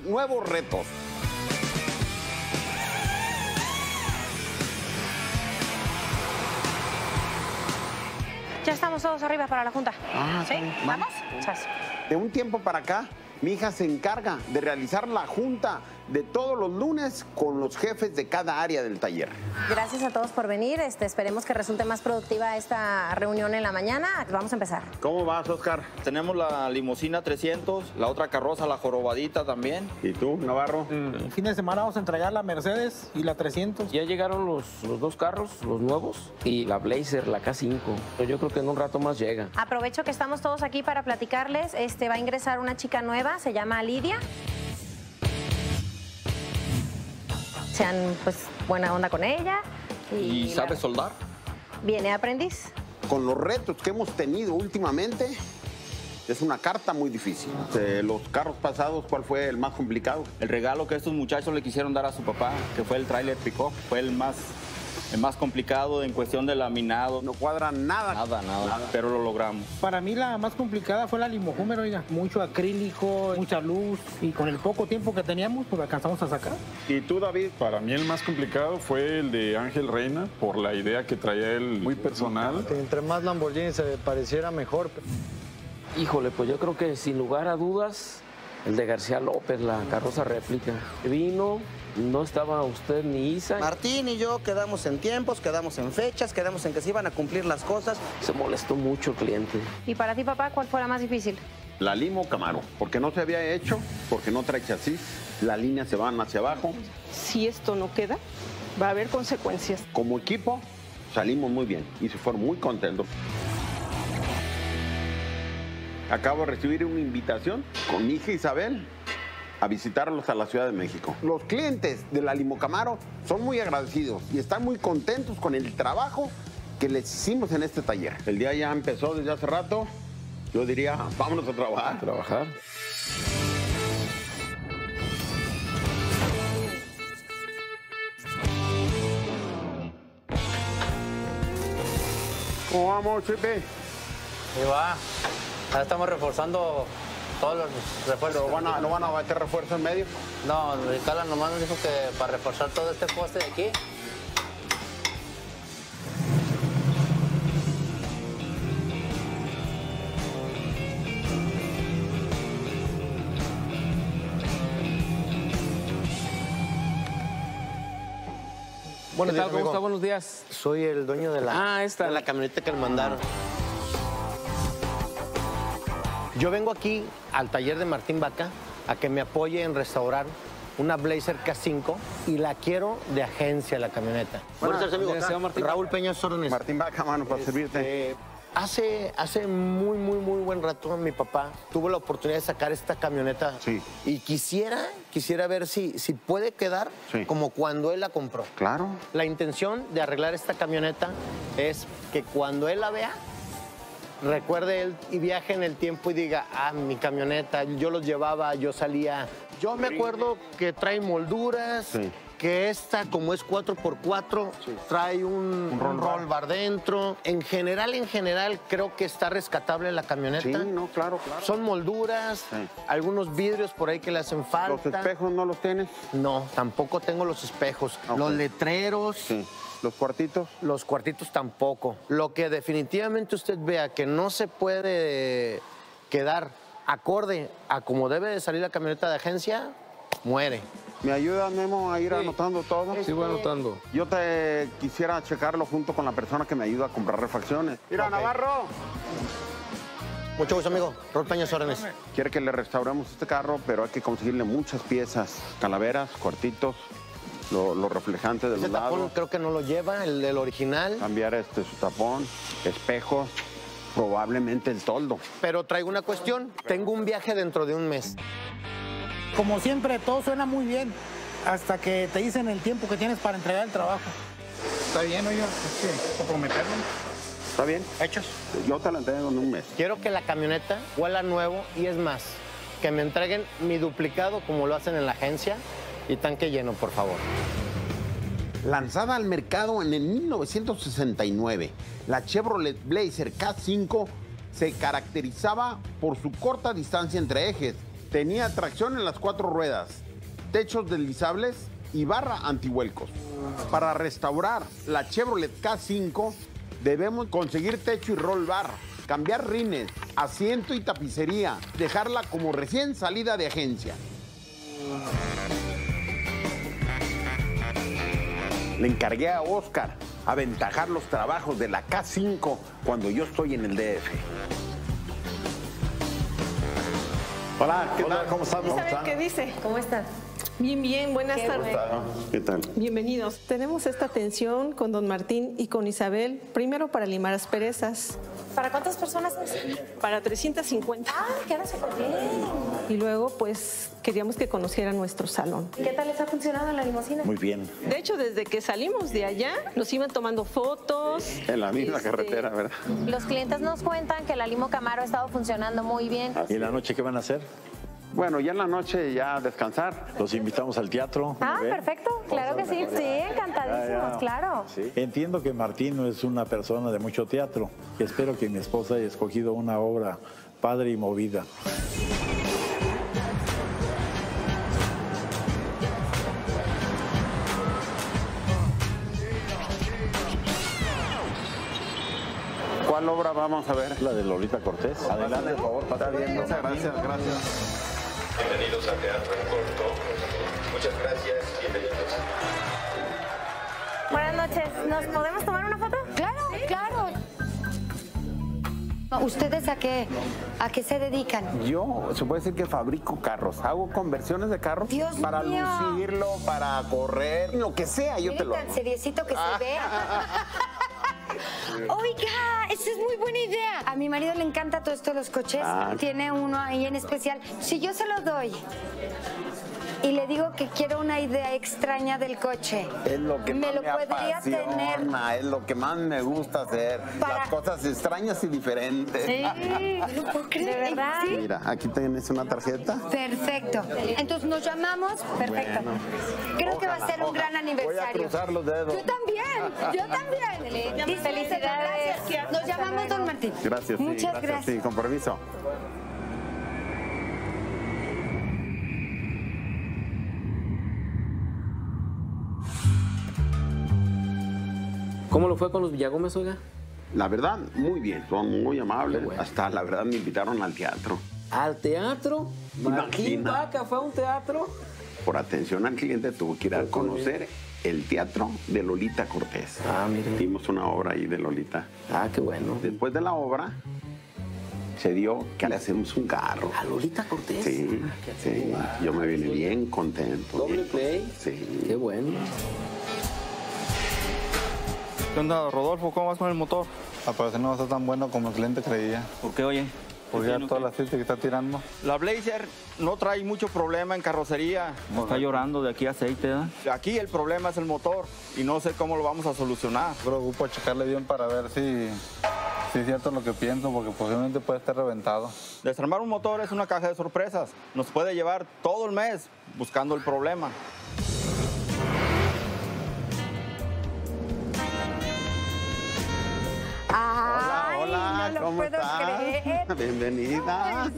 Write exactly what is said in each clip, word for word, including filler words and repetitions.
nuevos retos. Ya estamos todos arriba para la junta. Ah, ¿Sí? sí. ¿Vamos? Sas. De un tiempo para acá, mi hija se encarga de realizar la junta de todos los lunes con los jefes de cada área del taller. Gracias a todos por venir. Este, esperemos que resulte más productiva esta reunión en la mañana. Vamos a empezar. ¿Cómo vas, Oscar? Tenemos la limusina trescientos, la otra carroza, la jorobadita también. ¿Y tú, Navarro? El fin de semana vamos a entregar la Mercedes y la trescientos. Ya llegaron los, los dos carros, los nuevos, y la Blazer, la K cinco. Yo creo que en un rato más llega. Aprovecho que estamos todos aquí para platicarles. Este, va a ingresar una chica nueva, se llama Lidia. Sean pues buena onda con ella. ¿Y, Y sabe la- soldar? Viene aprendiz. Con los retos que hemos tenido últimamente, es una carta muy difícil. De los carros pasados, ¿cuál fue el más complicado? El regalo que estos muchachos le quisieron dar a su papá, que fue el trailer pick-up, fue el más, el más complicado en cuestión de laminado. No cuadra nada. Nada, nada, pero lo logramos. Para mí la más complicada fue la Limo Hummer, oiga. Mucho acrílico, mucha luz y con el poco tiempo que teníamos, pues alcanzamos a sacar. ¿Y tú, David? Para mí el más complicado fue el de Ángel Reina, por la idea que traía él muy personal. Que entre más Lamborghini se pareciera mejor. Híjole, pues yo creo que sin lugar a dudas, el de García López, la carroza réplica. Vino, no estaba usted ni Isa. Martín y yo quedamos en tiempos, quedamos en fechas, quedamos en que se iban a cumplir las cosas. Se molestó mucho el cliente. Y para ti, papá, ¿cuál fue la más difícil? La Limo Camaro, porque no se había hecho, porque no trae chasis, las líneas se van hacia abajo. Si esto no queda, va a haber consecuencias. Como equipo, salimos muy bien y se fueron muy contentos. Acabo de recibir una invitación con mi hija Isabel a visitarlos a la Ciudad de México. Los clientes de la Limo Camaro son muy agradecidos y están muy contentos con el trabajo que les hicimos en este taller. El día ya empezó desde hace rato. Yo diría, vámonos a trabajar. A trabajar. ¿Cómo vamos, Chepe? Y va, ya estamos reforzando todos los refuerzos. ¿No van a, ¿no van a meter refuerzo en medio? No, Ricardo nomás nos dijo que para reforzar todo este poste de aquí. ¿Qué tal? ¿Cómo está? Buenos días. Soy el dueño de la, Ah, esta. de la camioneta que me mandaron. Yo vengo aquí al taller de Martín Vaca a que me apoye en restaurar una Blazer K cinco y la quiero de agencia, la camioneta. Buenas tardes, amigo. tardes, señor Martín. Raúl Peña Órdenes. Martín Vaca, mano, para servirte. Eh, hace, hace muy, muy, muy buen rato mi papá tuvo la oportunidad de sacar esta camioneta. Sí. Y quisiera, quisiera ver si, si puede quedar Sí. como cuando él la compró. Claro. La intención de arreglar esta camioneta es que cuando él la vea, recuerde él y viaje en el tiempo y diga, ah, mi camioneta, yo los llevaba, yo salía. Yo me acuerdo que trae molduras, Sí. que esta, como es cuatro por cuatro, trae un, un roll, roll bar dentro. En general, en general, creo que está rescatable la camioneta. Sí, no, claro, claro. Son molduras, Sí. algunos vidrios por ahí que le hacen falta. ¿Los espejos no los tienes? No, tampoco tengo los espejos. Ok. Los letreros. Sí. ¿Los cuartitos? Los cuartitos tampoco. Lo que definitivamente usted vea que no se puede quedar acorde a como debe de salir la camioneta de agencia, muere. ¿Me ayudas, Memo, a ir anotando todo? Sí, voy anotando. Yo te quisiera checarlo junto con la persona que me ayuda a comprar refacciones. Mira, Ok. Navarro. Mucho gusto, amigo. Raúl Peñas Órdenes. Quiere que le restauremos este carro, pero hay que conseguirle muchas piezas. Calaveras, cuartitos, lo, lo reflejante de Ese los tapón lados. creo que no lo lleva, el del original. Cambiar este, su tapón, espejos, probablemente el toldo. Pero traigo una cuestión. Tengo un viaje dentro de un mes. Como siempre, todo suena muy bien hasta que te dicen el tiempo que tienes para entregar el trabajo. Está bien, oiga, es que comprometerlo. ¿Está bien? Hechos. Yo te la entrego en un mes. Quiero que la camioneta huela nuevo y es más, que me entreguen mi duplicado como lo hacen en la agencia y tanque lleno, por favor. Lanzada al mercado en el mil novecientos sesenta y nueve, la Chevrolet Blazer K cinco se caracterizaba por su corta distancia entre ejes Tenía tracción en las cuatro ruedas, techos deslizables y barra antivuelcos. Para restaurar la Chevrolet K cinco debemos conseguir techo y roll bar, cambiar rines, asiento y tapicería, dejarla como recién salida de agencia. Le encargué a Oscar aventajar los trabajos de la K cinco cuando yo estoy en el D F. Hola, ¿qué tal? ¿Cómo están? ¿Saben qué dice? ¿Cómo están? Bien, bien, buenas Qué tardes. bueno. ¿Qué tal? Bienvenidos. Tenemos esta atención con don Martín y con Isabel, primero para limar asperezas, ¿Para cuántas personas es? para trescientas cincuenta. Ah, queda súper bien. Y luego, pues, queríamos que conocieran nuestro salón. ¿Qué tal les ha funcionado en la limusina? Muy bien. De hecho, desde que salimos de allá, nos iban tomando fotos. En la misma Este, carretera, ¿verdad? Los clientes nos cuentan que la Limo Camaro ha estado funcionando muy bien. ¿Y en la noche qué van a hacer? Bueno, ya en la noche ya descansar. Los invitamos al teatro. Ah, ¿ven? perfecto. Claro que sí. Sí, encantadísimos, claro. Sí. Entiendo que Martín no es una persona de mucho teatro. Espero que mi esposa haya escogido una obra padre y movida. ¿Cuál obra vamos a ver? La de Lolita Cortés. Adelante, por favor. Está bien, muchas gracias, gracias. Bienvenidos a Teatro en Corto. Muchas gracias, bienvenidos. Buenas noches. ¿Nos podemos tomar una foto? Claro, claro. ¿Ustedes a qué, a qué se dedican? Yo, se puede decir que fabrico carros. Hago conversiones de carros Dios para mío. lucirlo, para correr, lo que sea, yo te lo Tan hago. seriecito que se ve. Oiga, esa es muy buena idea. A mi marido le encanta todo esto de los coches. Ah. Tiene uno ahí en especial. Si yo se lo doy y le digo que quiero una idea extraña del coche, Es lo que me más lo me podría apasiona, tener. es lo que más me gusta hacer. Para- Las cosas extrañas y diferentes. Sí, no lo puedo creer. ¿De verdad? ¿Sí? Mira, aquí tienes una tarjeta. Perfecto. Entonces nos llamamos. Perfecto. Bueno. Creo que va a ser un Ojalá. gran aniversario. Voy a cruzar los dedos. Yo también, yo también. Dice, Felicidades. Gracias. Nos llamamos don Martín. Gracias, sí, Muchas gracias. gracias. Sí, con permiso. ¿Cómo lo fue con los Villagómez, oiga? La verdad, muy bien, son muy amables. Qué bueno. Hasta la verdad me invitaron al teatro. ¿Al teatro? ¿Martín Imagina. Vaca fue a un teatro? Por atención al cliente tuve que ir a conocer el teatro de Lolita Cortés. Ah, mire. Vimos una obra ahí de Lolita. Ah, qué bueno. Después de la obra, se dio que le hacemos un carro. ¿A Lolita Cortés? Sí, Ah, qué sí. bueno. Yo me vine bien contento. ¿Doble bien play? contento. Sí. Qué bueno. ¿Qué onda, Rodolfo? ¿Cómo vas con el motor? Al parecer no va a ser tan bueno como el cliente creía. ¿Por qué, oye? Porque ya toda la aceite que está tirando. La Blazer no trae mucho problema en carrocería. No está llorando de aquí aceite, ¿verdad? Aquí el problema es el motor y no sé cómo lo vamos a solucionar. Yo preocupo checarle bien para ver si, si es cierto lo que pienso, porque posiblemente puede estar reventado. Desarmar un motor es una caja de sorpresas. Nos puede llevar todo el mes buscando el problema. Hola, Ay, hola, no lo ¿cómo puedo estás? creer. Bienvenida.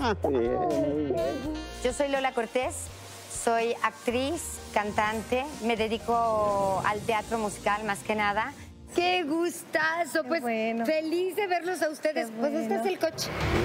Yo soy Lola Cortés, soy actriz, cantante, me dedico al teatro musical más que nada. ¡Qué gustazo! Pues bueno. feliz de verlos a ustedes. Qué Pues este bueno. es el coche.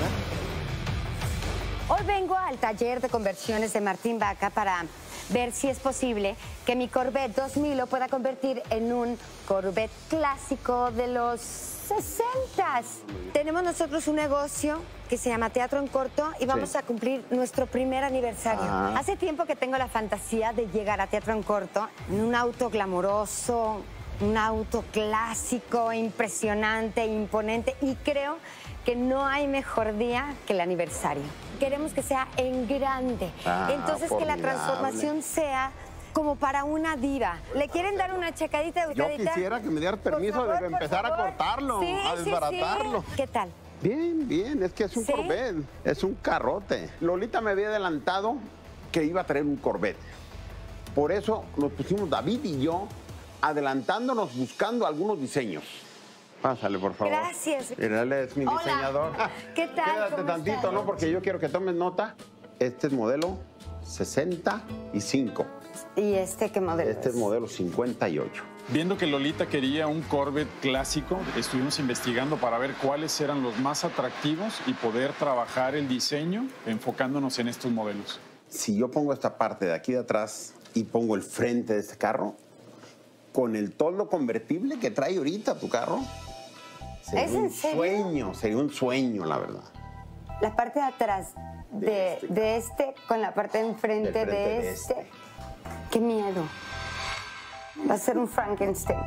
Hoy vengo al taller de conversiones de Martín Vaca para ver si es posible que mi Corvette dos mil lo pueda convertir en un Corvette clásico de los sesentas. Tenemos nosotros un negocio que se llama Teatro en Corto y vamos Sí. a cumplir nuestro primer aniversario. Ah. Hace tiempo que tengo la fantasía de llegar a Teatro en Corto en un auto glamoroso, un auto clásico, impresionante, imponente, y creo que no hay mejor día que el aniversario. Queremos que sea en grande. Ah, Entonces que la formidable. transformación sea como para una diva. ¿Le quieren dar una checadita de Yo ustedes? quisiera que me dieras Por permiso favor, de por empezar a favor. cortarlo, Sí, a sí, desbaratarlo. sí. ¿Qué tal? Bien, bien, es que es un ¿Sí? Corvette, es un carrote. Lolita me había adelantado que iba a traer un Corvette. Por eso nos pusimos David y yo adelantándonos buscando algunos diseños. Pásale, por favor. Gracias. Mira, él es mi Hola. diseñador. ¿Qué tal? Quédate ¿Cómo tantito, estás? ¿no? Porque yo quiero que tomes nota Este es modelo sesenta y cinco. ¿Y este qué modelo Este es, es modelo cincuenta y ocho. Viendo que Lolita quería un Corvette clásico, estuvimos investigando para ver cuáles eran los más atractivos y poder trabajar el diseño enfocándonos en estos modelos. Si yo pongo esta parte de aquí de atrás y pongo el frente de este carro, con el toldo convertible que trae ahorita tu carro, sería ¿Es en un serio? sueño, sería un sueño, la verdad. La parte de atrás de, de, este, de este con la parte de enfrente de, de este. este. Qué miedo. Va a ser un Frankenstein.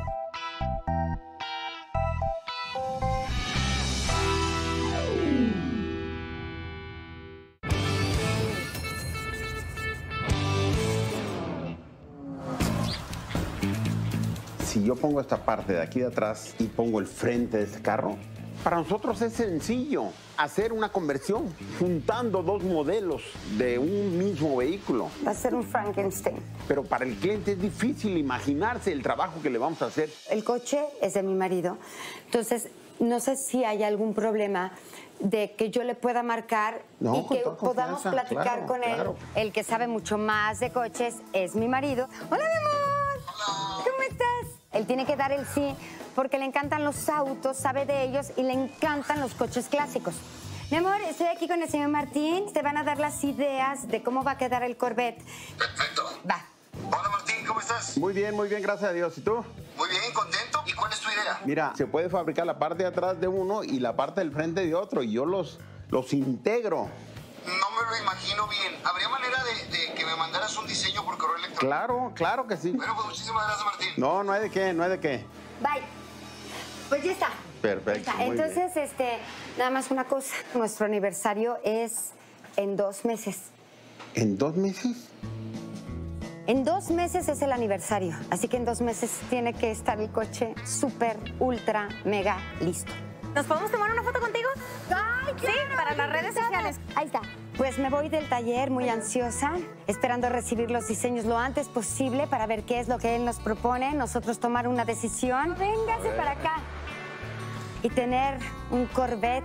Si yo pongo esta parte de aquí de atrás y pongo el frente de este carro, para nosotros es sencillo hacer una conversión juntando dos modelos de un mismo vehículo. Va a ser un Frankenstein. Pero para el cliente es difícil imaginarse el trabajo que le vamos a hacer. El coche es de mi marido, entonces no sé si hay algún problema de que yo le pueda marcar no, y que podamos platicar claro, con él. Claro. El que sabe mucho más de coches es mi marido. Hola, mi amor. Hola. ¿Cómo estás? Él tiene que dar el sí porque le encantan los autos, sabe de ellos y le encantan los coches clásicos. Mi amor, estoy aquí con el señor Martín. Te van a dar las ideas de cómo va a quedar el Corvette. Perfecto. Va. Hola, Martín, ¿cómo estás? Muy bien, muy bien, gracias a Dios. ¿Y tú? Muy bien, contento. ¿Y cuál es tu idea? Mira, se puede fabricar la parte de atrás de uno y la parte del frente de otro y yo los, los integro. No me lo imagino bien. ¿Habría manera de, de que me mandaras un diseño por correo electrónico? Claro, claro que sí. Bueno, pues muchísimas gracias, Martín. No, no hay de qué, no hay de qué. Bye. Pues ya está. Perfecto. Está. Entonces, bien. este, nada más una cosa. Nuestro aniversario es en dos meses. ¿En dos meses? En dos meses es el aniversario. Así que en dos meses tiene que estar el coche súper, ultra, mega listo. ¿Nos podemos tomar una foto contigo? ¡Ay, sí, para las redes sociales. Ahí está. Pues me voy del taller muy ansiosa, esperando recibir los diseños lo antes posible para ver qué es lo que él nos propone, nosotros tomar una decisión. Véngase para acá. Y tener un Corvette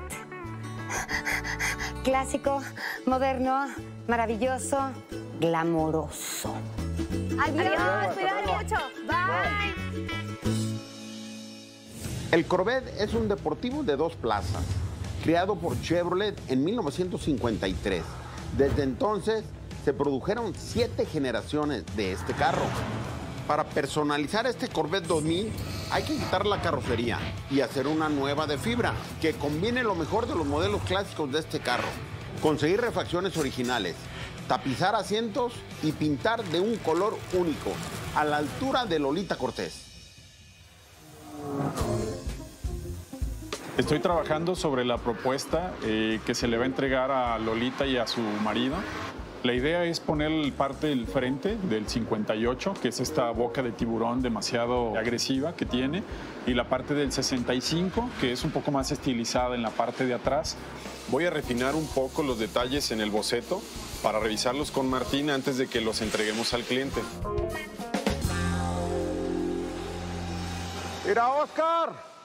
clásico, moderno, maravilloso, glamoroso. Adiós, Adiós, cuídate mucho. Bye. El Corvette es un deportivo de dos plazas, creado por Chevrolet en mil novecientos cincuenta y tres. Desde entonces se produjeron siete generaciones de este carro. Para personalizar este Corvette dos mil hay que quitar la carrocería y hacer una nueva de fibra que combine lo mejor de los modelos clásicos de este carro. Conseguir refacciones originales, tapizar asientos y pintar de un color único, a la altura de Lolita Cortés. Estoy trabajando sobre la propuesta eh, que se le va a entregar a Lolita y a su marido. La idea es poner parte del frente del cincuenta y ocho, que es esta boca de tiburón demasiado agresiva que tiene, y la parte del sesenta y cinco, que es un poco más estilizada en la parte de atrás. Voy a refinar un poco los detalles en el boceto para revisarlos con Martín antes de que los entreguemos al cliente. ¡Mira, Oscar!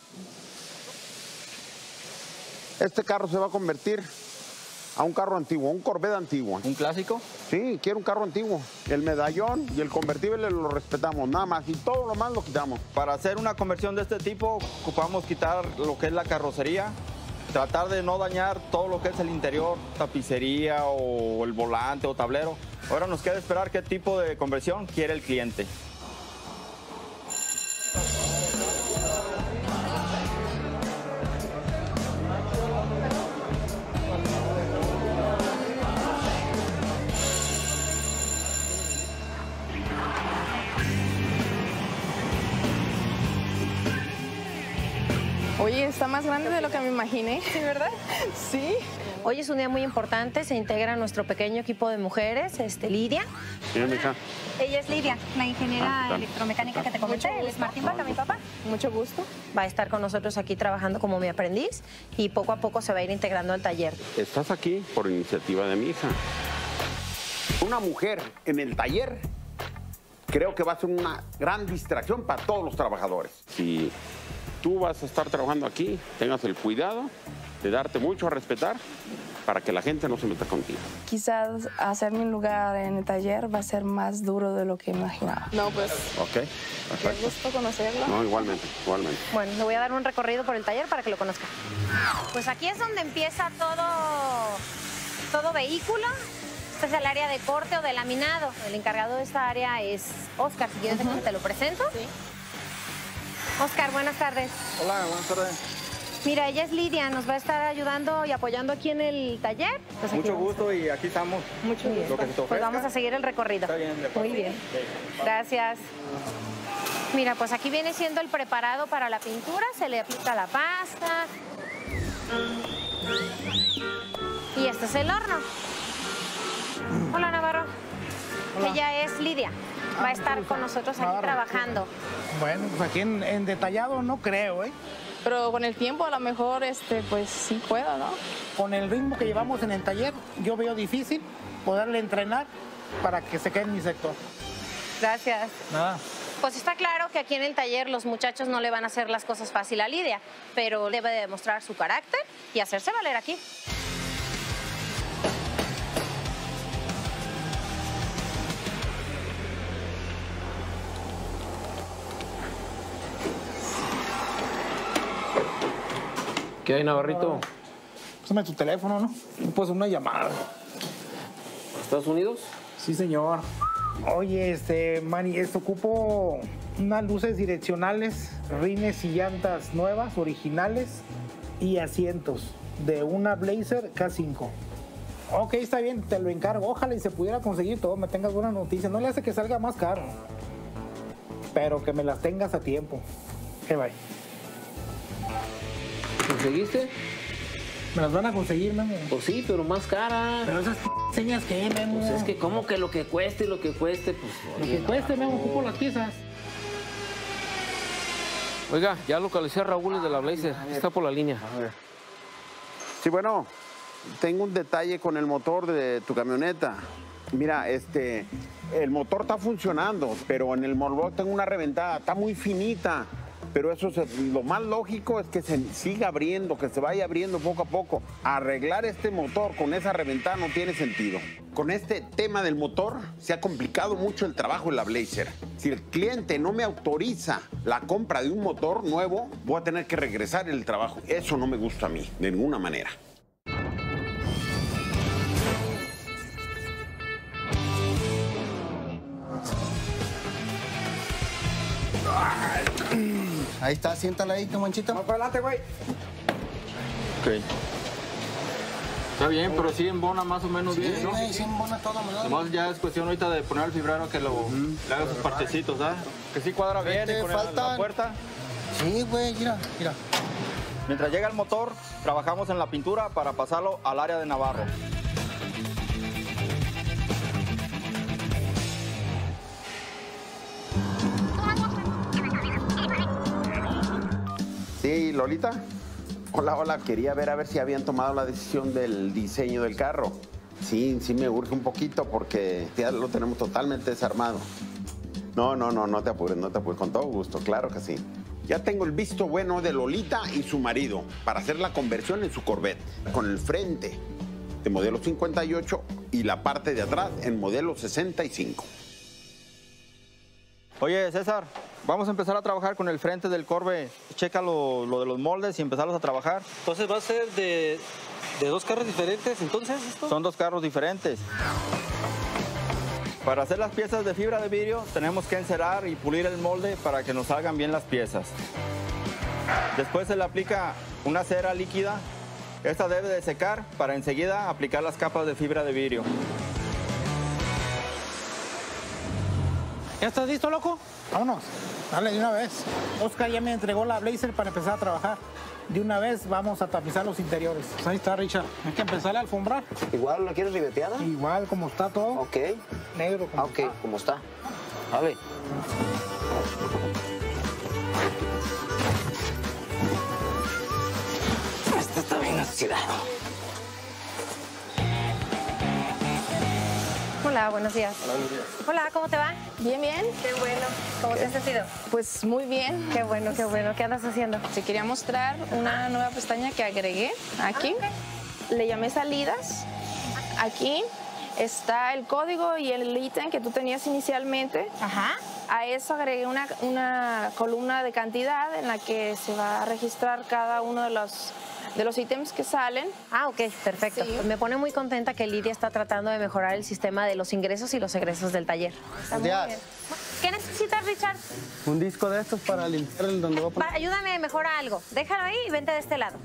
Este carro se va a convertir a un carro antiguo, un Corvette antiguo. ¿Un clásico? Sí, quiero un carro antiguo. El medallón y el convertible lo respetamos, nada más. Y todo lo más lo quitamos. Para hacer una conversión de este tipo, ocupamos quitar lo que es la carrocería, tratar de no dañar todo lo que es el interior, tapicería o el volante o tablero. Ahora nos queda esperar qué tipo de conversión quiere el cliente. Oye, está más grande de lo que me imaginé. ¿Sí, verdad? Sí. Hoy es un día muy importante, se integra nuestro pequeño equipo de mujeres, este, Lidia. ¿Quién es mi hija? Ella es Lidia, la ingeniera electromecánica que te comenté. Él es Martín Vaca, mi papá. Mucho gusto. Va a estar con nosotros aquí trabajando como mi aprendiz y poco a poco se va a ir integrando al taller. Estás aquí por iniciativa de mi hija. Una mujer en el taller creo que va a ser una gran distracción para todos los trabajadores. Si tú vas a estar trabajando aquí, tengas el cuidado de darte mucho a respetar para que la gente no se meta contigo. Quizás hacerme un lugar en el taller va a ser más duro de lo que imaginaba. No, pues... Ok, perfecto. Qué gusto conocerlo. No, igualmente, igualmente. Bueno, le voy a dar un recorrido por el taller para que lo conozca. Pues aquí es donde empieza todo, todo vehículo. Este es el área de corte o de laminado. El encargado de esta área es Oscar. Si quieres, uh-huh. te lo presento. Sí. Oscar, buenas tardes. Hola, buenas tardes. Mira, ella es Lidia, nos va a estar ayudando y apoyando aquí en el taller. Pues Mucho gusto y aquí estamos. Mucho gusto. Lo que se te pues vamos a seguir el recorrido. Está bien, de Muy bien. Sí. Gracias. Mira, pues aquí viene siendo el preparado para la pintura. Se le aplica la pasta. Y este es el horno. Hola, Navarro. Hola. Ella es Lidia. Va a estar con nosotros aquí Navarro. trabajando. Bueno, pues aquí en, en detallado no creo, ¿eh? Pero con el tiempo a lo mejor, este, pues sí puedo, ¿no? Con el ritmo que llevamos en el taller, yo veo difícil poderle entrenar para que se quede en mi sector. Gracias. Nada. Pues está claro que aquí en el taller los muchachos no le van a hacer las cosas fácil a Lidia, pero debe de demostrar su carácter y hacerse valer aquí. ¿Qué hay, Navarrito? Pásame tu teléfono, ¿no? Pues una llamada. ¿Estados Unidos? Sí, señor. Oye, este, Manny, esto ocupo unas luces direccionales, rines y llantas nuevas, originales y asientos de una Blazer K cinco. Ok, está bien, te lo encargo. Ojalá y se pudiera conseguir todo, me tengas buena noticia. No le hace que salga más caro, pero que me las tengas a tiempo. Que vaya. ¿Conseguiste? Me las van a conseguir, Memo. Pues sí, pero más cara. Pero esas señas que, Memo. Pues es que como que lo que cueste, lo que cueste, pues... Lo oye, que cueste, no. Memo, ocupo las piezas. Oiga, ya localicé a Raúl de la Blazer. Está por la línea. A ver. Sí, bueno, tengo un detalle con el motor de tu camioneta. Mira, este, el motor está funcionando, pero en el motor tengo una reventada, está muy finita. Pero eso es lo más lógico, es que se siga abriendo, que se vaya abriendo poco a poco. Arreglar este motor con esa reventada no tiene sentido. Con este tema del motor se ha complicado mucho el trabajo en la Blazer. Si el cliente no me autoriza la compra de un motor nuevo, voy a tener que regresar el trabajo. Eso no me gusta a mí, de ninguna manera. Ahí está, siéntala ahí, tu manchito. Vamos para adelante, güey. Ok. Está bien, pero sí embona más o menos sí, bien, ¿no? Sí, sí embona todo, ¿no? Además ya es cuestión ahorita de poner el fibrero que lo, uh-huh. le haga sus partecitos, ¿sabes? Que sí cuadra bien y con faltan... la puerta. Sí, güey, mira, mira. Mientras llega el motor, trabajamos en la pintura para pasarlo al área de Navarro. Sí, Lolita. Hola, hola. Quería ver a ver si habían tomado la decisión del diseño del carro. Sí, sí me urge un poquito porque ya lo tenemos totalmente desarmado. No, no, no, no te apures, no te apures. Con todo gusto, claro que sí. Ya tengo el visto bueno de Lolita y su marido para hacer la conversión en su Corvette. Con el frente de modelo cincuenta y ocho y la parte de atrás en modelo sesenta y cinco. Oye, César, vamos a empezar a trabajar con el frente del Corvette. Checa lo, lo de los moldes y empezarlos a trabajar. Entonces, ¿va a ser de, de dos carros diferentes, entonces, esto? Son dos carros diferentes. Para hacer las piezas de fibra de vidrio, tenemos que encerar y pulir el molde para que nos salgan bien las piezas. Después se le aplica una cera líquida. Esta debe de secar para enseguida aplicar las capas de fibra de vidrio. ¿Ya estás listo, loco? Vámonos. Dale, de una vez. Oscar ya me entregó la Blazer para empezar a trabajar. De una vez vamos a tapizar los interiores. Pues ahí está, Richard. Hay que empezar a alfombrar. ¿Igual lo quieres ribeteada? Igual, como está todo. Ok. Negro, como ah, ok, está. como está. Vale. Esto está bien oxidado. Hola, buenos días. Hola, buenos días. Hola, ¿cómo te va? Bien, bien. Qué bueno. ¿Cómo te has sentido? Pues muy bien. Qué bueno, qué bueno. ¿Qué andas haciendo? Te quería mostrar una nueva pestaña que agregué aquí. Ah, okay. le llamé salidas. Aquí está el código y el ítem que tú tenías inicialmente. Ajá. A eso agregué una, una columna de cantidad en la que se va a registrar cada uno de los, de los ítems que salen. Ah, ok, perfecto. Sí. Pues me pone muy contenta que Lidia está tratando de mejorar el sistema de los ingresos y los egresos del taller. Está muy Buenos bien. días. ¿Qué necesitas, Richard? Un disco de estos para limpiar el donde va a poner. Va, ayúdame a mejorar algo. Déjalo ahí y vente de este lado.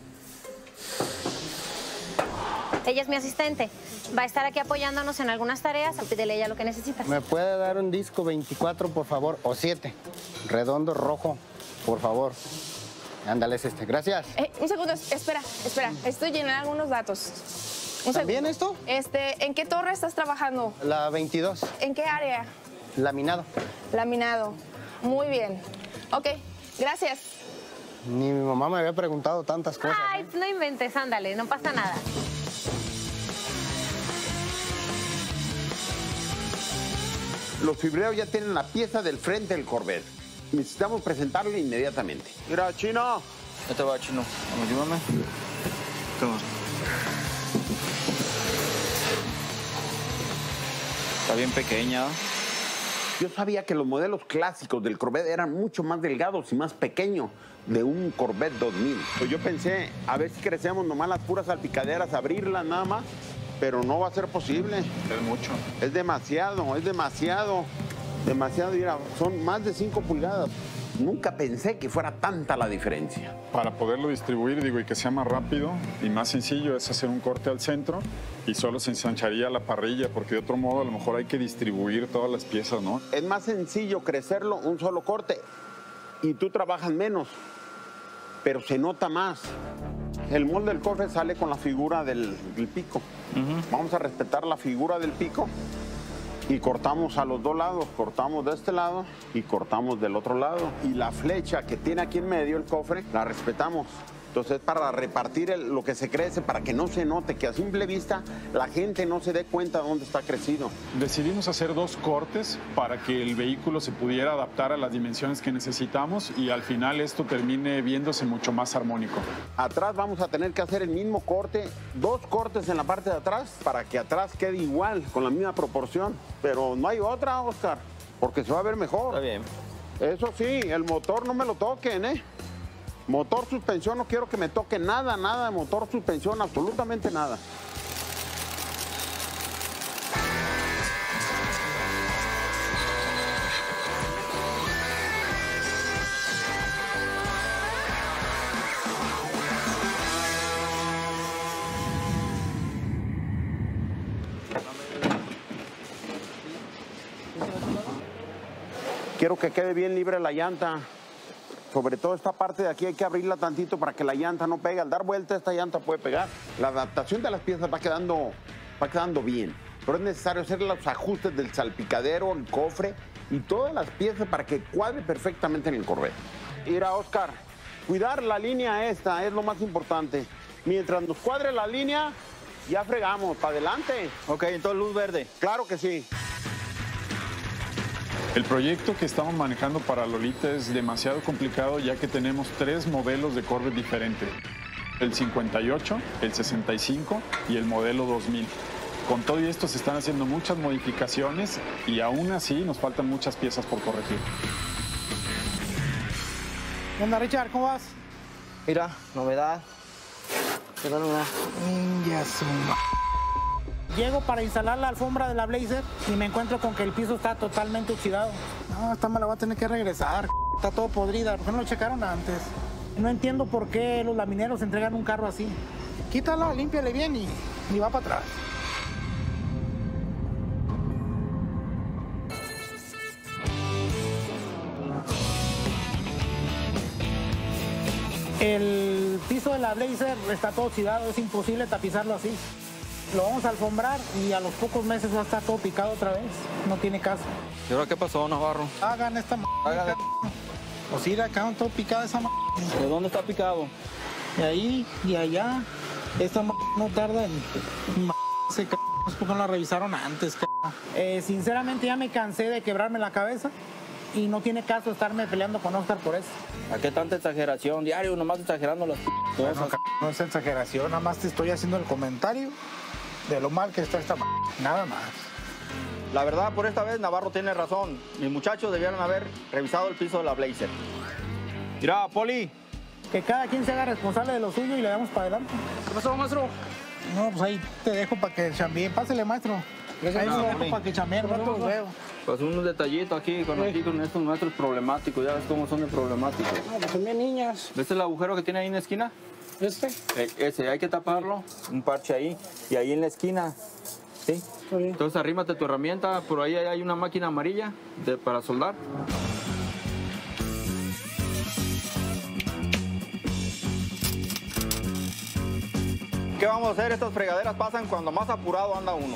Ella es mi asistente. Va a estar aquí apoyándonos en algunas tareas. Pídele a ella lo que necesitas. ¿Me puede dar un disco veinticuatro, por favor? O siete. Redondo, rojo, por favor. Ándale, es este. Gracias. Eh, un segundo, espera, espera. Estoy llenando algunos datos. Un ¿También segundo. esto? Este, ¿en qué torre estás trabajando? La veintidós. ¿En qué área? Laminado. Laminado. Muy bien. Ok, gracias. Ni mi mamá me había preguntado tantas cosas. Ay, no inventes, ándale, no pasa nada. Los fibreros ya tienen la pieza del frente del Corvette. Necesitamos presentarle inmediatamente. Mira, Chino. Ya te va, Chino. Ayúdame. Toma. Está bien pequeña. Yo sabía que los modelos clásicos del Corvette eran mucho más delgados y más pequeños de un Corvette dos mil. Pues yo pensé, a ver si crecemos nomás las puras salpicaderas, abrirlas nada más, pero no va a ser posible. Es mucho. Es demasiado, es demasiado, demasiado. Mira, son más de cinco pulgadas. Nunca pensé que fuera tanta la diferencia. Para poderlo distribuir, digo, y que sea más rápido y más sencillo, es hacer un corte al centro y solo se ensancharía la parrilla, porque de otro modo a lo mejor hay que distribuir todas las piezas, ¿no? Es más sencillo crecerlo un solo corte y tú trabajas menos, pero se nota más. El molde del cofre sale con la figura del, del pico. Uh-huh. Vamos a respetar la figura del pico y cortamos a los dos lados. Cortamos de este lado y cortamos del otro lado. Y la flecha que tiene aquí en medio el cofre, la respetamos. Entonces, para repartir el, lo que se crece, para que no se note, que a simple vista la gente no se dé cuenta de dónde está crecido. Decidimos hacer dos cortes para que el vehículo se pudiera adaptar a las dimensiones que necesitamos y al final esto termine viéndose mucho más armónico. Atrás vamos a tener que hacer el mismo corte, dos cortes en la parte de atrás, para que atrás quede igual, con la misma proporción. Pero no hay otra, Oscar, porque se va a ver mejor. Está bien. Eso sí, el motor no me lo toquen, ¿eh? Motor, suspensión, no quiero que me toque nada, nada de motor, suspensión, absolutamente nada. Quiero que quede bien libre la llanta. Sobre todo esta parte de aquí hay que abrirla tantito para que la llanta no pegue. Al dar vuelta esta llanta puede pegar. La adaptación de las piezas va quedando, va quedando bien. Pero es necesario hacer los ajustes del salpicadero, el cofre y todas las piezas para que cuadre perfectamente en el Corvette. Mira, Oscar, cuidar la línea esta es lo más importante. Mientras nos cuadre la línea, ya fregamos. Para adelante. Ok, entonces luz verde. Claro que sí. El proyecto que estamos manejando para Lolita es demasiado complicado ya que tenemos tres modelos de Corvette diferentes. El cincuenta y ocho, el sesenta y cinco y el modelo dos mil. Con todo esto se están haciendo muchas modificaciones y aún así nos faltan muchas piezas por corregir. ¿Qué onda, Richard? ¿Cómo vas? Mira, novedad. Te dan una... Ninja suma. Llego para instalar la alfombra de la Blazer y me encuentro con que el piso está totalmente oxidado. No, esta me la voy a tener que regresar. Está todo podrida. ¿Por qué no lo checaron antes? No entiendo por qué los lamineros entregan un carro así. Quítala, límpiale bien y, y va para atrás. El piso de la Blazer está todo oxidado, es imposible tapizarlo así. Lo vamos a alfombrar y a los pocos meses va a estar todo picado otra vez. No tiene caso. ¿Y ahora qué pasó, Navarro? Hagan esta m***. Hagan. Pues ir acá, todo picado esa m***. ¿De dónde está picado? De ahí y allá. Esta m*** no tarda en... M***, se c... Es porque no la revisaron antes, c... eh, Sinceramente ya me cansé de quebrarme la cabeza y no tiene caso estarme peleando con Oscar por eso. ¿A qué tanta exageración? Diario, nomás exagerando las p... Bueno, no es exageración, nada más te estoy haciendo el comentario de lo mal que está esta m... nada más. La verdad, por esta vez Navarro tiene razón. Mis muchachos debieron haber revisado el piso de la Blazer. Mira, Poli. Que cada quien se haga responsable de lo suyo y le damos para adelante. ¿Qué pasó, maestro? No, pues ahí te dejo para que chambeen. Pásale, maestro. Ahí No, lo dejo Poli. para que chambeen, rato los veo. Pues un detallito aquí con, aquí con estos maestros problemáticos. Ya ves cómo son de problemáticos. No, pues son bien niñas. ¿Ves el agujero que tiene ahí en la esquina? ¿Este? Eh, ese, hay que taparlo. Un parche ahí. Y ahí en la esquina. ¿Sí? Entonces arrímate tu herramienta. Por ahí hay una máquina amarilla de, para soldar. ¿Qué vamos a hacer? Estas fregaderas pasan cuando más apurado anda uno.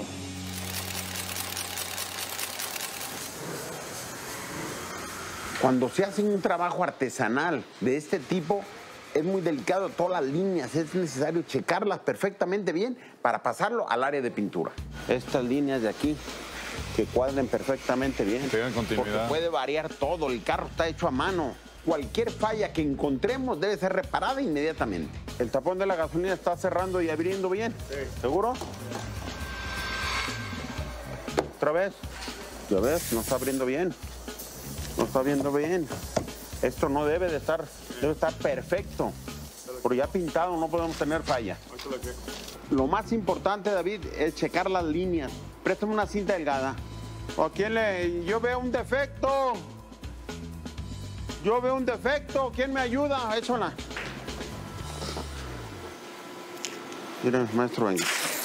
Cuando se hace un trabajo artesanal de este tipo, es muy delicado todas las líneas, es necesario checarlas perfectamente bien para pasarlo al área de pintura. Estas líneas de aquí, que cuadren perfectamente bien. Tengan continuidad. Porque puede variar todo, el carro está hecho a mano. Cualquier falla que encontremos debe ser reparada inmediatamente. El tapón de la gasolina está cerrando y abriendo bien. Sí. ¿Seguro? ¿Otra vez? ¿Ya ves? No está abriendo bien. No está viendo bien. Esto no debe de estar, debe estar perfecto. Pero ya pintado no podemos tener falla. Lo más importante, David, es checar las líneas. Préstame una cinta delgada. ¿O a quién le...? Yo veo un defecto. Yo veo un defecto. ¿Quién me ayuda? Échala. Mira, maestro, venga.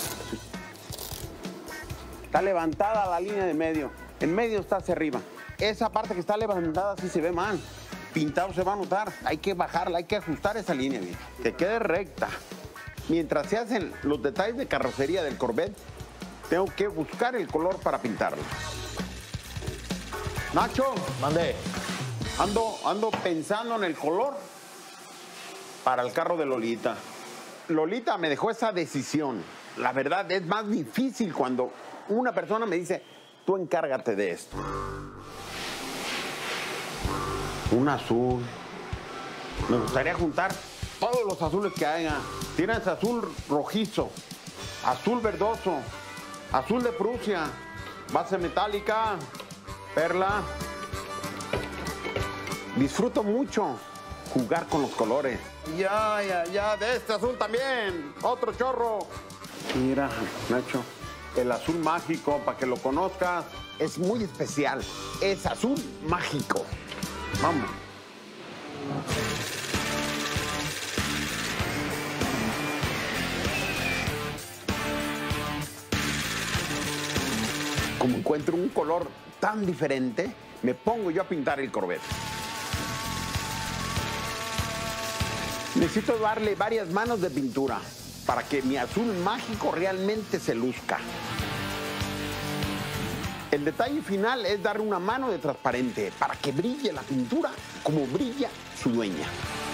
Está levantada la línea de medio. En medio está hacia arriba. Esa parte que está levantada sí se ve mal. Pintado se va a notar. Hay que bajarla, hay que ajustar esa línea bien. Que quede recta. Mientras se hacen los detalles de carrocería del Corvette, tengo que buscar el color para pintarlo. Nacho. Mande. Ando, ando pensando en el color para el carro de Lolita. Lolita me dejó esa decisión. La verdad es más difícil cuando una persona me dice, tú encárgate de esto. Un azul. Me gustaría juntar todos los azules que haya. Tienes azul rojizo, azul verdoso, azul de Prusia, base metálica, perla. Disfruto mucho jugar con los colores. Ya, ya, ya, de este azul también. Otro chorro. Mira, Nacho, el azul mágico, para que lo conozcas, es muy especial. Es azul mágico. Vamos. Como encuentro un color tan diferente, me pongo yo a pintar el Corvette. Necesito darle varias manos de pintura para que mi azul mágico realmente se luzca. El detalle final es darle una mano de transparente para que brille la pintura como brilla su dueña.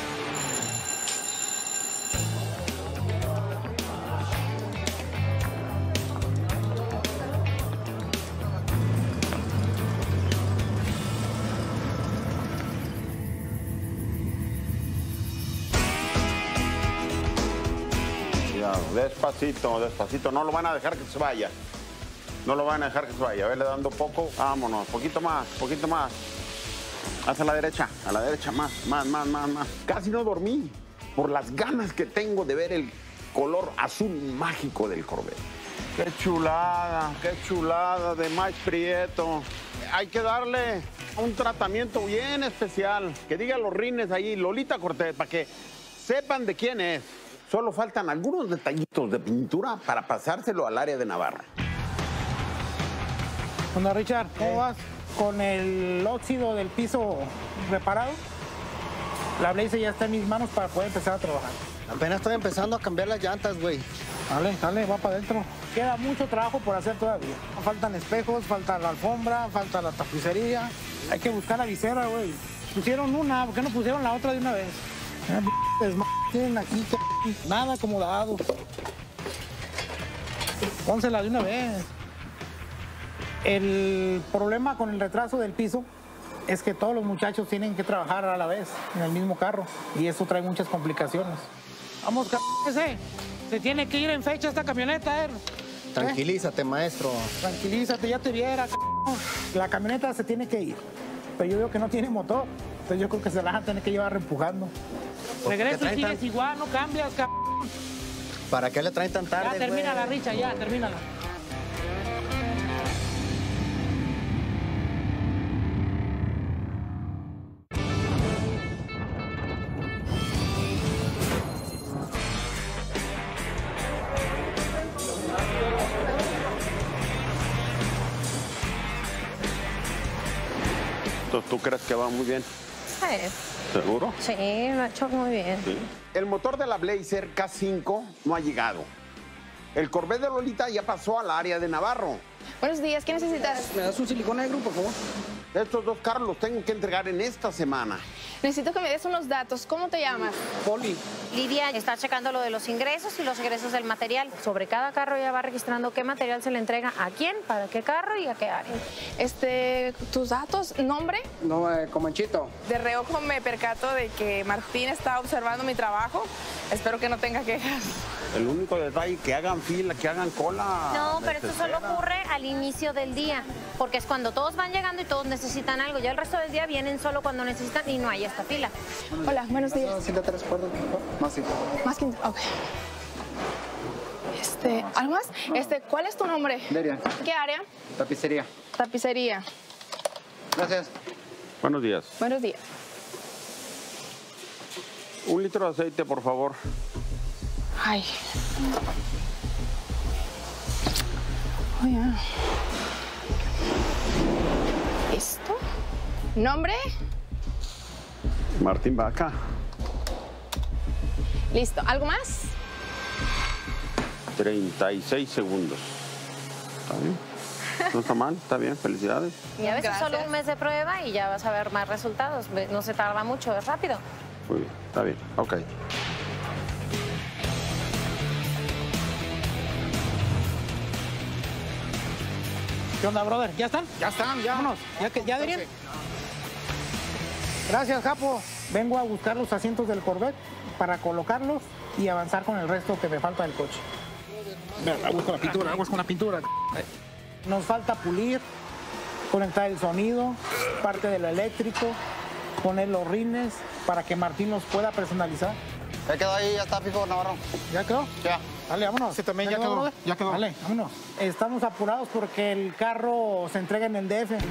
Despacito, despacito, no lo van a dejar que se vaya. No lo van a dejar que se vaya. A verle dando poco. Vámonos, poquito más, poquito más. Hacia la derecha, a la derecha, más, más, más, más, más. Casi no dormí por las ganas que tengo de ver el color azul mágico del Corvette. Qué chulada, qué chulada de Mike Prieto. Hay que darle un tratamiento bien especial. Que diga los rines ahí, Lolita Cortés, para que sepan de quién es. Solo faltan algunos detallitos de pintura para pasárselo al área de Navarra. Bueno, Richard, ¿cómo vas? Con el óxido del piso reparado, la Blazer ya está en mis manos para poder empezar a trabajar. Apenas estoy empezando a cambiar las llantas, güey. Dale, dale, va para adentro. Queda mucho trabajo por hacer todavía. Faltan espejos, falta la alfombra, falta la tapicería. Hay que buscar la visera, güey. Pusieron una, ¿por qué no pusieron la otra de una vez? Tienen aquí nada acomodado. Pónsela de una vez. El problema con el retraso del piso es que todos los muchachos tienen que trabajar a la vez en el mismo carro y eso trae muchas complicaciones. Vamos, c***ese. Se tiene que ir en fecha esta camioneta, eh. Tranquilízate, maestro. Tranquilízate, ya te viera, c***. La camioneta se tiene que ir. Pero yo veo que no tiene motor. Entonces yo creo que se la van a tener que llevar empujando. Regreso y sigues tan... igual, no cambias, c***. ¿Para qué le traen tan tarde, Ya, termina la richa, ya, termínala. Entonces, ¿tú crees que va muy bien? Sí. ¿Seguro? Sí, lo ha hecho muy bien. Sí. El motor de la Blazer K cinco no ha llegado. El Corvette de Lolita ya pasó al área de Navarro. Buenos días, ¿qué necesitas? ¿Me das un silicón negro, por favor? Estos dos carros los tengo que entregar en esta semana. Necesito que me des unos datos. ¿Cómo te llamas? Poli. Lidia está checando lo de los ingresos y los egresos del material. Sobre cada carro ya va registrando qué material se le entrega a quién, para qué carro y a qué área. Este, tus datos, nombre. No, eh, Comanchito. De reojo me percato de que Martín está observando mi trabajo. Espero que no tenga quejas. El único detalle, que hagan fila, que hagan cola. No, pero esto solo ocurre al inicio del día, porque es cuando todos van llegando y todos necesitan algo. Ya el resto del día vienen solo cuando necesitan y no hay esta fila. Hola, buenos días. Siéntate a las puertas, por favor. Más cinco. Más quince, ok. Este, ¿algo más? Este, ¿cuál es tu nombre? Deria. ¿Qué área? Tapicería. Tapicería. Gracias. Buenos días. Buenos días. Un litro de aceite, por favor. Ay. Oye. ¿Esto? ¿Nombre? Martín Vaca. Listo. ¿Algo más? treinta y seis segundos. ¿Está bien? No está mal, está bien, felicidades. Y a veces solo un mes de prueba y ya vas a ver más resultados. No se tarda mucho, es rápido. Muy bien, está bien, ok. ¿Qué onda, brother? ¿Ya están? Ya están, ya. Vámonos. ¿Ya, que, ya dirían? Gracias, Japo. Vengo a buscar los asientos del Corvette para colocarlos y avanzar con el resto que me falta del coche. Aguas con la pintura, aguas con la pintura. Nos falta pulir, conectar el sonido, parte de lo eléctrico, poner los rines para que Martín los pueda personalizar. Ya quedó ahí, ya está fijo, Navarro. ¿Ya quedó? Ya. Dale, vámonos. Sí, también ya, ya quedó, quedó ya quedó. Dale, vámonos. Estamos apurados porque el carro se entrega en el D F.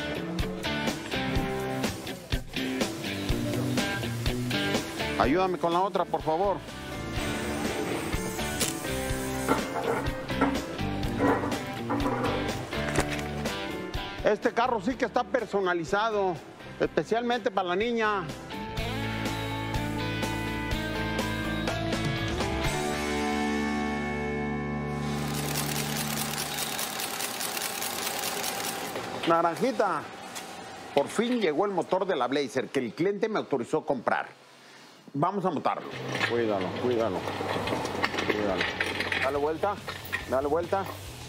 Ayúdame con la otra, por favor. Este carro sí que está personalizado, especialmente para la niña. Naranjita, por fin llegó el motor de la Blazer que el cliente me autorizó comprar. Vamos a montarlo. Cuídalo, cuídalo. Cuídalo. Dale vuelta, dale vuelta.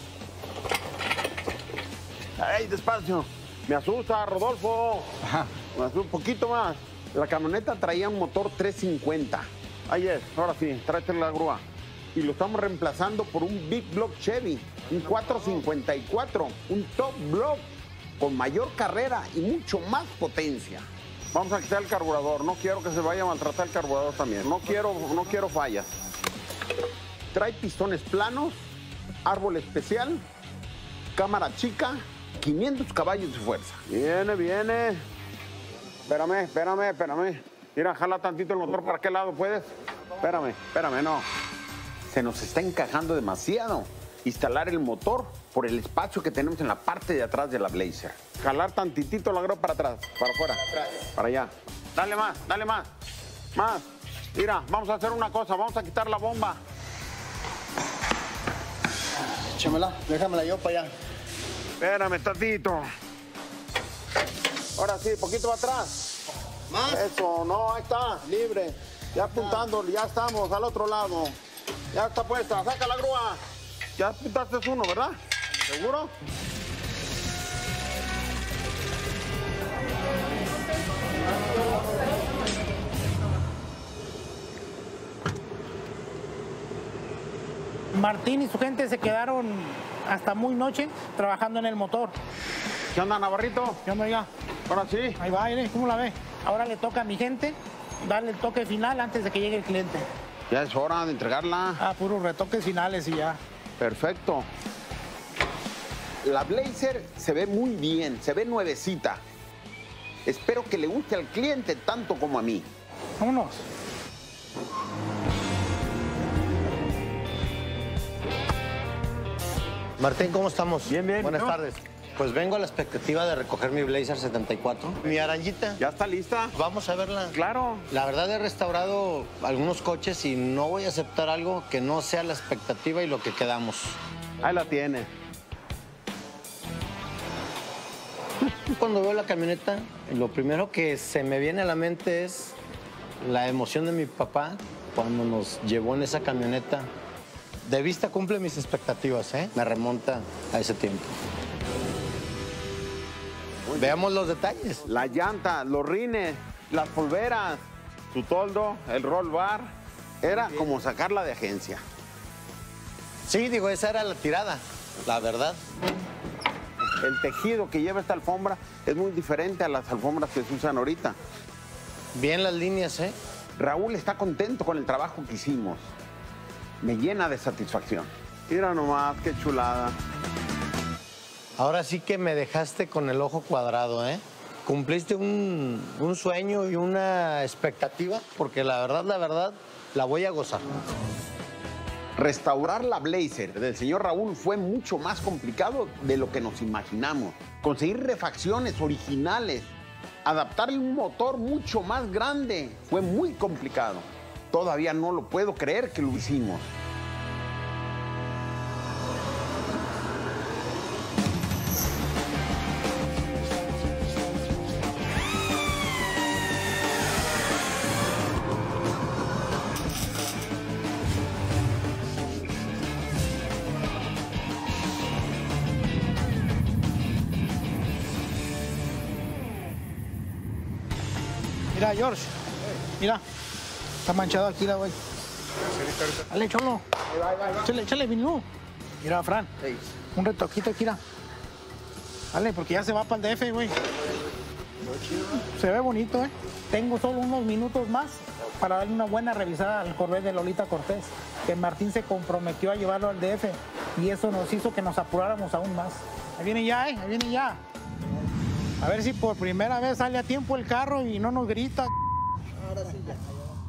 ¡Ey, despacio! Me asusta, Rodolfo. Ajá. Me asusta un poquito más. La camioneta traía un motor trescientos cincuenta. Ahí es, ahora sí, tráete la grúa. Y lo estamos reemplazando por un Big Block Chevy, un cuatrocientos cincuenta y cuatro, un Top Block con mayor carrera y mucho más potencia. Vamos a quitar el carburador. No quiero que se vaya a maltratar el carburador también. No quiero, no quiero fallas. Trae pistones planos, árbol especial, cámara chica, quinientos caballos de fuerza. Viene, viene. Espérame, espérame, espérame. Mira, jala tantito el motor. ¿Para qué lado puedes? Espérame, espérame, no. Se nos está encajando demasiado instalar el motor por el espacio que tenemos en la parte de atrás de la Blazer. Jalar tantitito la grúa para atrás, para afuera, para allá. Dale más, dale más, más. Mira, vamos a hacer una cosa, vamos a quitar la bomba. Échamela, déjamela yo para allá. Espérame tantito. Ahora sí, poquito atrás. ¿Más? Eso, no, ahí está, libre. Ya apuntando, ya estamos al otro lado. Ya está puesta, saca la grúa. Ya apuntaste uno, ¿verdad? ¿Seguro? Martín y su gente se quedaron hasta muy noche trabajando en el motor. ¿Qué onda, Navarrito? ¿Qué onda, oiga? Ahora sí. Ahí va, aire, ¿cómo la ve? Ahora le toca a mi gente darle el toque final antes de que llegue el cliente. Ya es hora de entregarla. Ah, puros retoques finales y ya. Perfecto. La Blazer se ve muy bien, se ve nuevecita. Espero que le guste al cliente tanto como a mí. Vámonos. Martín, ¿cómo estamos? Bien, bien. Buenas ¿no? tardes. Pues vengo a la expectativa de recoger mi Blazer setenta y cuatro. Mi Aranjita. ¿Ya está lista? Vamos a verla. Claro. La verdad he restaurado algunos coches y no voy a aceptar algo que no sea la expectativa y lo que quedamos. Ahí la tiene. Cuando veo la camioneta, lo primero que se me viene a la mente es la emoción de mi papá cuando nos llevó en esa camioneta. De vista cumple mis expectativas, ¿eh? Me remonta a ese tiempo. Veamos los detalles. La llanta, los rines, las polveras, su toldo, el roll bar. Era como sacarla de agencia. Sí, digo, esa era la tirada, la verdad. El tejido que lleva esta alfombra es muy diferente a las alfombras que se usan ahorita. Bien las líneas, ¿eh? Raúl está contento con el trabajo que hicimos. Me llena de satisfacción. Mira nomás, qué chulada. Ahora sí que me dejaste con el ojo cuadrado, ¿eh? Cumpliste un, un sueño y una expectativa, porque la verdad, la verdad, la voy a gozar. Restaurar la Blazer del señor Raúl fue mucho más complicado de lo que nos imaginamos. Conseguir refacciones originales, adaptarle un motor mucho más grande, fue muy complicado. Todavía no lo puedo creer que lo hicimos. Mira, George. Mira. Está manchado aquí la güey. Dale, cholo. Échale, échale, vinilo. Mira, Fran. Un retoquito aquí, mira. Dale, porque ya se va para el D F, güey. Se ve bonito, ¿eh? Tengo solo unos minutos más para darle una buena revisada al Corvette de Lolita Cortés, que Martín se comprometió a llevarlo al D F y eso nos hizo que nos apuráramos aún más. Ahí viene ya, ¿eh? Ahí viene ya. A ver si por primera vez sale a tiempo el carro y no nos grita. Ahora sí ya.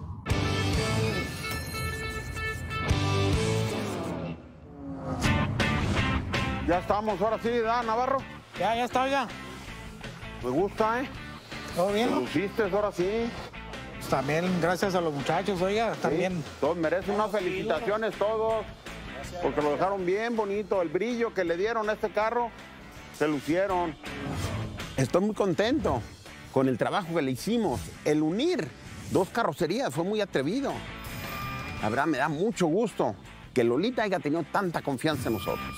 Ya estamos, ahora sí, ¿da, Navarro? Ya, ya está, oiga. Me gusta, ¿eh? ¿Todo bien? Lo hiciste, ahora sí. Pues también gracias a los muchachos, oiga, también. Sí, todos merecen unas felicitaciones, todos. Porque lo dejaron bien bonito. El brillo que le dieron a este carro, se lucieron. Estoy muy contento con el trabajo que le hicimos. El unir dos carrocerías fue muy atrevido. La verdad, me da mucho gusto que Lolita haya tenido tanta confianza en nosotros.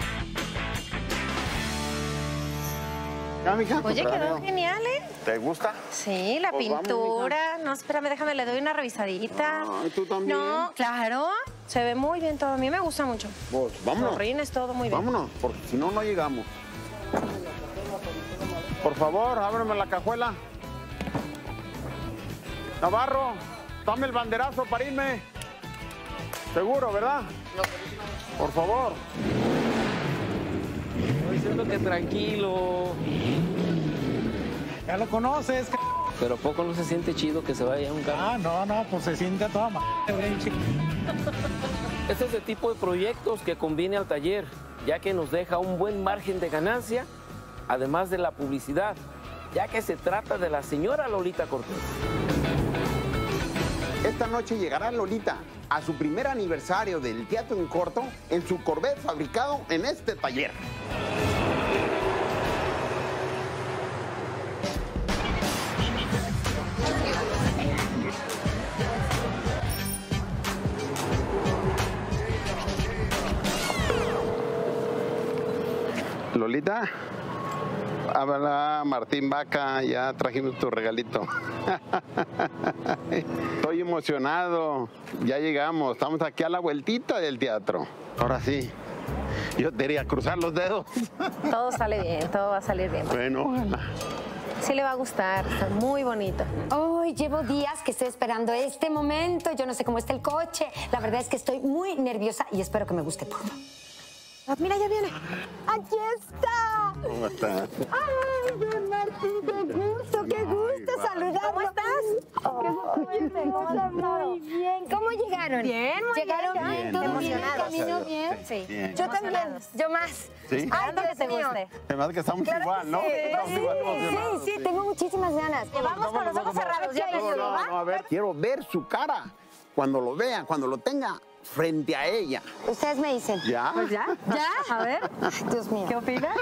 ¿Ya, mija? Oye, quedó genial, ¿eh? ¿Te gusta? Sí, la Pues vamos, pintura. No, espérame, déjame, le doy una revisadita. Ay, ¿tú también? No, claro. Se ve muy bien todo. A mí me gusta mucho. Pues, vámonos. Los rines, todo muy bien. Vámonos, porque si no, no llegamos. Por favor, ábreme la cajuela. Navarro, dame el banderazo para irme. Seguro, ¿verdad? Por favor. Estoy diciendo que tranquilo. Ya lo conoces. c... Pero poco no se siente chido que se vaya un carro. Ah, no, no, pues se siente a toda madre, chico. Este es el tipo de proyectos que conviene al taller, ya que nos deja un buen margen de ganancia, además de la publicidad, ya que se trata de la señora Lolita Cortés. Esta noche llegará Lolita a su primer aniversario del Teatro en Corto en su Corvette fabricado en este taller. Lolita, Habla Martín Vaca, ya trajimos tu regalito. Estoy emocionado, ya llegamos, estamos aquí a la vueltita del teatro. Ahora sí, yo quería cruzar los dedos. Todo sale bien, todo va a salir bien. Bueno, ojalá. Sí le va a gustar, está muy bonito. Hoy llevo días que estoy esperando este momento, yo no sé cómo está el coche. La verdad es que estoy muy nerviosa y espero que me guste todo. Ah, mira, ya viene. ¡Aquí está! ¿Cómo estás? ¡Ay, don Martín, qué gusto, qué gusto saludarlo! ¿Cómo estás? Oh, ¡Qué gusto! Muy bien. ¿Cómo llegaron? Bien, muy ¿Llegaron bien. bien? ¿Todo bien? ¿El camino bien? Sí. Bien. Yo también, yo más. ¿Sí? Esperando Ay, que te Dios mío. guste. Además que estamos Claro igual, que ¿no? sí. Estamos Sí, igual emocionados. sí, sí, tengo muchísimas ganas. Vamos con los ojos cerrados, ya me No, ayudo, no, ¿va? no, a ver, quiero ver su cara cuando lo vea, cuando lo tenga frente a ella. Ustedes me dicen. ¿Ya? Pues ya, ya, a ver. Dios mío. ¿Qué opinas?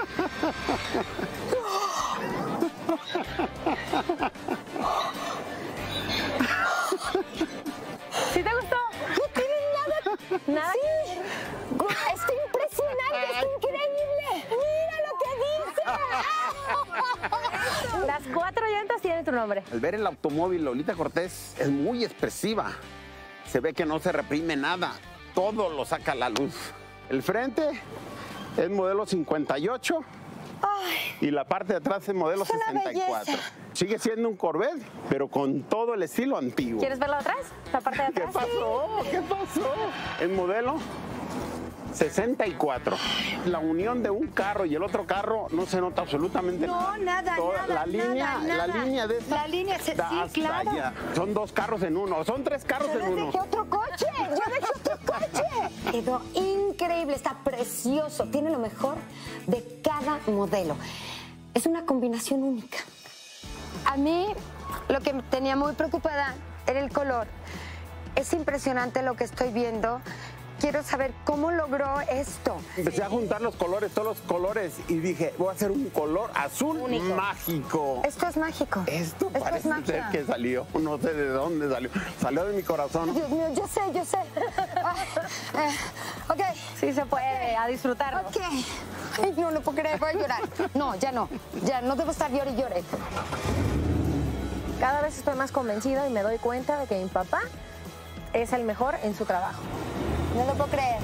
¿Sí te gustó? No tienen nada. Nada. Sí. Está impresionante, es increíble. Mira lo que dice. Las cuatro llantas tienen tu nombre. Al ver el automóvil, Lolita Cortés es muy expresiva. Se ve que no se reprime nada. Todo lo saca a la luz. El frente es modelo cincuenta y ocho. Ay, y la parte de atrás es modelo es una sesenta y cuatro. belleza. Sigue siendo un Corvette, pero con todo el estilo antiguo. ¿Quieres verla atrás? La parte de ¿Qué atrás. pasó? ¿Qué pasó? Es modelo sesenta y cuatro. La unión de un carro y el otro carro no se nota absolutamente No, nada. nada, Toda- nada, La línea, nada, la nada. línea de esta. La línea, se- da sí, hasta claro. allá. Son dos carros en uno, son tres carros Yo en les uno. dejé otro coche, yo dejé otro coche. Quedó increíble, está precioso, tiene lo mejor de cada modelo. Es una combinación única. A mí lo que me tenía muy preocupada era el color. Es impresionante lo que estoy viendo. Quiero saber cómo logró esto. Empecé a juntar los colores, todos los colores, y dije, voy a hacer un color azul Único. mágico. Esto es mágico. Esto Esto parece es magia. ser que salió, no sé de dónde salió. Salió de mi corazón. Dios mío, yo sé, yo sé. Ah, eh, ok. Sí se puede, a disfrutarlo. Ok. Ay, no lo puedo creer, voy a llorar. No, ya no. Ya no debo estar llore y llore. Cada vez estoy más convencida y me doy cuenta de que mi papá es el mejor en su trabajo. No lo puedo creer.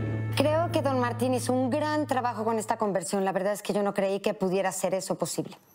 Creo que don Martín hizo un gran trabajo con esta conversión. La verdad es que yo no creí que pudiera ser eso posible.